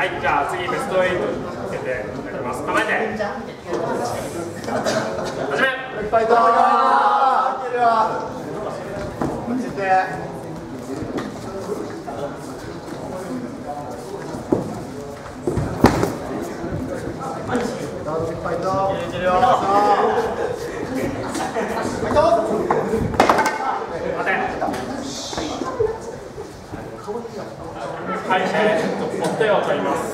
はい、じゃあ次ベスト8に向けていただきます。構えて。始め。 いっぱいと。いけるよ。落ちて。いっぱいと。いけるよ。 待て。はい、追っ手を取ります。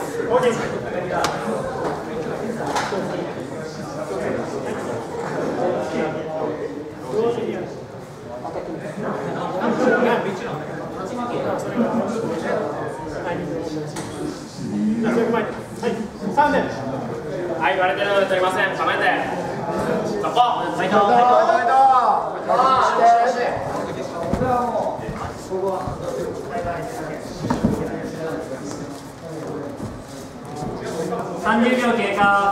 はい、割れてるので取りません。構えて。そこ。ファイト。 30秒経過。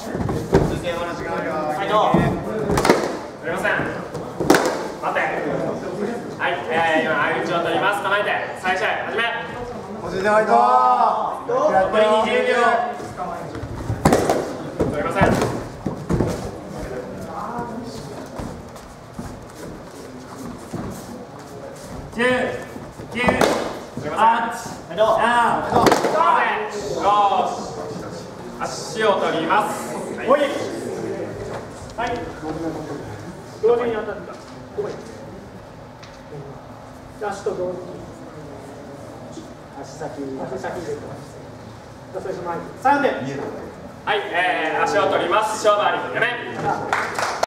ファイト。取りません。待て。はい、今相打ちを取ります。構えて。再試合始め。 落ちてファイト。 残り20秒。 取りません。 10、9、8、7、 足を取ります。はい。 はい。同時に当たった。ごめん。足と同時に。足先入れてます。3点。 はい、足を取ります。勝負あり。やめ。